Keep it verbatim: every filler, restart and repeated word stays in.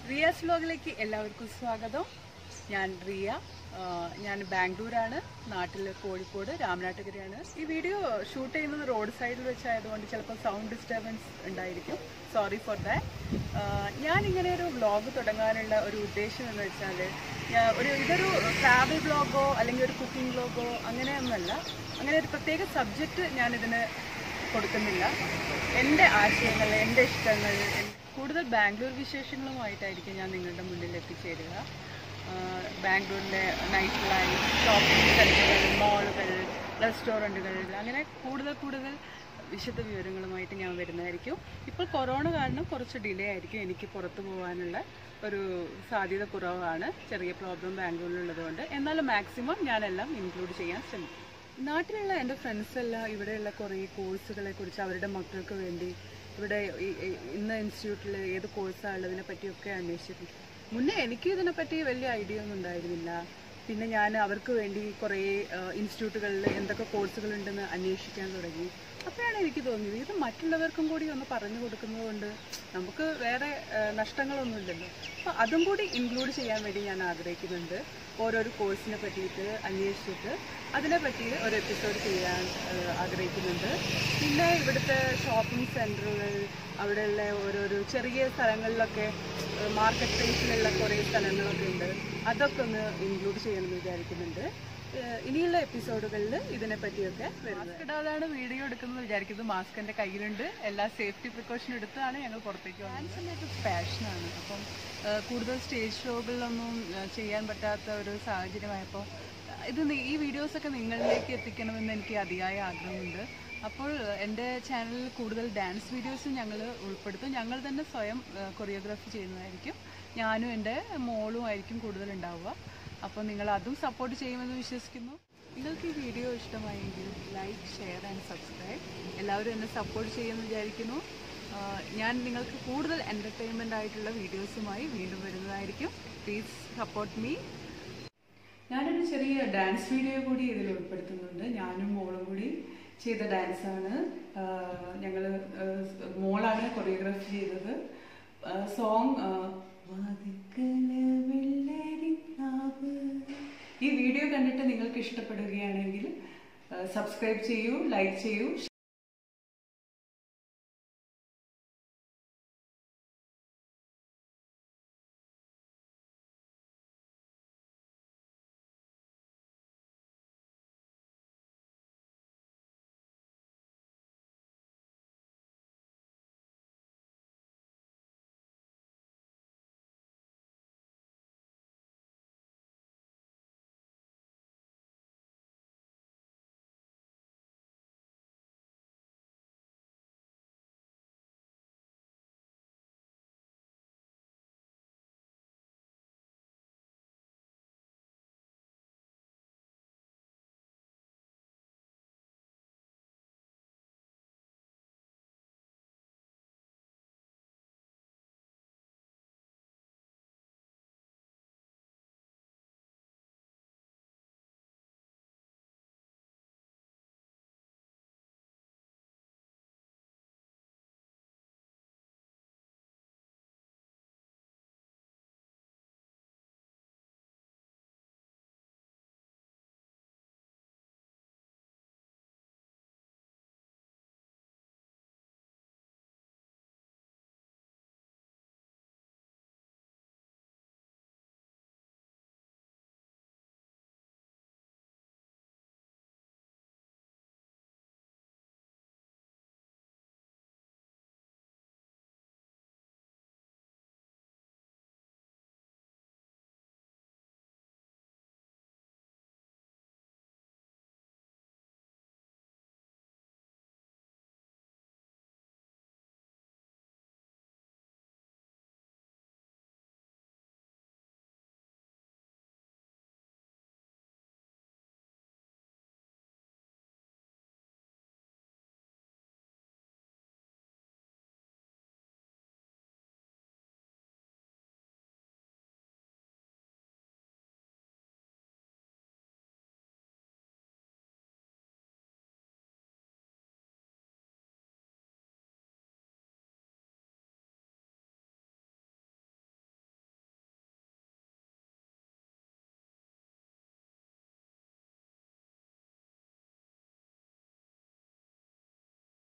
റിയാസ് വ്ലോഗിലേക്ക് എല്ലാവർക്കും സ്വാഗതം. ഞാൻ റിയ. ഞാൻ ബാംഗ്ലൂരാണ്, നാട്ടിൽ കോഴിക്കോട് രാമനാട്ടുകരയാണ്. ഈ വീഡിയോ ഷൂട്ട് ചെയ്യുന്നത് റോഡ് സൈഡിൽ വെച്ചായതുകൊണ്ട് ചിലപ്പോൾ സൗണ്ട് ഡിസ്റ്റർബൻസ് ഉണ്ടായിരിക്കും. Sorry for that. ഞാനിങ്ങനെ ഒരു വ്ലോഗ് തുടങ്ങാനുള്ള ഒരു ഉദ്ദേശം എന്ന് വെച്ചാൽ ഒരു ഇതൊരു ട്രാവൽ വ്ലോഗോ അല്ലെങ്കിൽ ഒരു കുക്കിംഗ് വ്ലോഗോ അങ്ങനെയൊന്നുമല്ല. അങ്ങനെ ഒരു പ്രത്യേക സബ്ജക്റ്റ് ഞാനിതിന് കൊടുക്കുന്നില്ല. എൻ്റെ ആശയങ്ങൾ, എൻ്റെ ഇഷ്ടങ്ങൾ, കൂടുതൽ ബാംഗ്ലൂർ വിശേഷങ്ങളുമായിട്ടായിരിക്കും ഞാൻ നിങ്ങളുടെ മുന്നിൽ എത്തിച്ചേരുക. ബാംഗ്ലൂരിലെ നൈറ്റ് ലൈഫ്, ഷോപ്പിംഗ് സെൻറ്ററുകൾ, മോളുകൾ, റെസ്റ്റോറൻറ്റുകൾ, അങ്ങനെ കൂടുതൽ കൂടുതൽ വിശദ വിവരങ്ങളുമായിട്ട് ഞാൻ വരുന്നതായിരിക്കും. ഇപ്പോൾ കൊറോണ കാരണം കുറച്ച് ഡിലേ ആയിരിക്കും. എനിക്ക് പുറത്തു പോകാനുള്ള ഒരു സാധ്യത കുറവാണ്, ചെറിയ പ്രോബ്ലം ബാംഗ്ലൂരിലുള്ളതുകൊണ്ട്. എന്നാലും മാക്സിമം ഞാനെല്ലാം ഇൻക്ലൂഡ് ചെയ്യാൻ ശ്രമിക്കും. നാട്ടിലുള്ള എൻ്റെ ഫ്രണ്ട്സെല്ലാം ഇവിടെയുള്ള കുറേ കോഴ്സുകളെ കുറിച്ച് അവരുടെ മക്കൾക്ക് വേണ്ടി ഇവിടെ ഇന്ന ഇൻസ്റ്റിറ്റ്യൂട്ടിൽ ഏത് കോഴ്സാണ് ഉള്ളതിനെ പറ്റിയൊക്കെ അന്വേഷിച്ചിട്ടുണ്ട്. മുന്നേ എനിക്ക് ഇതിനെപ്പറ്റി വലിയ ഐഡിയ ഒന്നും ഉണ്ടായിരുന്നില്ല. പിന്നെ ഞാൻ അവർക്ക് വേണ്ടി കുറേ ഇൻസ്റ്റിറ്റ്യൂട്ടുകളിൽ എന്തൊക്കെ കോഴ്സുകളുണ്ടെന്ന് അന്വേഷിക്കാൻ തുടങ്ങി. അപ്പോഴാണ് എനിക്ക് തോന്നിയത് ഇത് മറ്റുള്ളവർക്കും കൂടി ഒന്ന് പറഞ്ഞു കൊടുക്കുന്നത് കൊണ്ട് നമുക്ക് വേറെ നഷ്ടങ്ങളൊന്നുമില്ലല്ലോ. അപ്പോൾ അതും കൂടി ഇൻക്ലൂഡ് ചെയ്യാൻ വേണ്ടി ഞാൻ ആഗ്രഹിക്കുന്നുണ്ട്. ഓരോരോ കോഴ്സിനെ പറ്റിയിട്ട് അന്വേഷിച്ചിട്ട് അതിനെ പറ്റി ഒരു എപ്പിസോഡ് ചെയ്യാൻ ആഗ്രഹിക്കുന്നുണ്ട്. പിന്നെ ഇവിടുത്തെ ഷോപ്പിംഗ് സെൻറ്ററുകൾ, അവിടെയുള്ള ഓരോരോ ചെറിയ സ്ഥലങ്ങളിലൊക്കെ മാർക്കറ്റ് പ്ലേസിലുള്ള കുറേ സ്ഥലങ്ങളൊക്കെ ഉണ്ട്, അതൊക്കെ ഒന്ന് ഇൻക്ലൂഡ് ചെയ്യണമെന്ന് വിചാരിക്കുന്നുണ്ട്. ഇനിയുള്ള എപ്പിസോഡുകളിൽ ഇതിനെ പറ്റിയൊക്കെ മാസ്ക് ഇടാതാണ് വീഡിയോ എടുക്കുന്നത് വിചാരിക്കുന്നത്. മാസ്ക് എൻ്റെ കയ്യിലുണ്ട്. എല്ലാ സേഫ്റ്റി പ്രിക്കോഷൻ എടുത്താണ് ഞങ്ങൾ പുറത്തേക്ക് പോകുന്നത്. ഡാൻസിൻ്റെ പാഷനാണ്. അപ്പം കൂടുതൽ സ്റ്റേജ് ഷോകളിലൊന്നും ചെയ്യാൻ പറ്റാത്ത ഒരു സാഹചര്യമായപ്പോൾ ഇത് ഈ വീഡിയോസൊക്കെ നിങ്ങളിലേക്ക് എത്തിക്കണമെന്ന് എനിക്ക് അതിയായ ആഗ്രഹമുണ്ട്. അപ്പോൾ എൻ്റെ ചാനലിൽ കൂടുതൽ ഡാൻസ് വീഡിയോസ് ഞങ്ങൾ ഉൾപ്പെടുത്തും. ഞങ്ങൾ തന്നെ സ്വയം കൊറിയോഗ്രാഫി ചെയ്യുന്നതായിരിക്കും. ഞാനും എൻ്റെ മോളും ആയിരിക്കും കൂടുതൽ ഉണ്ടാവുക. അപ്പോൾ നിങ്ങൾ അതും സപ്പോർട്ട് ചെയ്യുമെന്ന് വിശ്വസിക്കുന്നു. നിങ്ങൾക്ക് ഈ വീഡിയോ ഇഷ്ടമായെങ്കിൽ ലൈക്ക്, ഷെയർ ആൻഡ് സബ്സ്ക്രൈബ്. എല്ലാവരും എന്നെ സപ്പോർട്ട് ചെയ്യുമെന്ന് വിചാരിക്കുന്നു. ഞാൻ നിങ്ങൾക്ക് കൂടുതൽ എൻ്റർടൈൻമെൻ്റ് ആയിട്ടുള്ള വീഡിയോസുമായി വീണ്ടും വരുന്നതായിരിക്കും. Please support me. ഞാനൊരു ചെറിയ ഡാൻസ് വീഡിയോ കൂടി ഇതിൽ ഉൾപ്പെടുത്തുന്നുണ്ട്. ഞാനും മോളും കൂടി ചെയ്ത ഡാൻസാണ്. ഞങ്ങൾ മോളാണ് കൊറിയോഗ്രാഫി ചെയ്തത്. സോങ് ഈ വീഡിയോ കണ്ടിട്ട് നിങ്ങൾക്ക് ഇഷ്ടപ്പെടുകയാണെങ്കിൽ സബ്സ്ക്രൈബ് ചെയ്യൂ, ലൈക്ക് ചെയ്യൂ.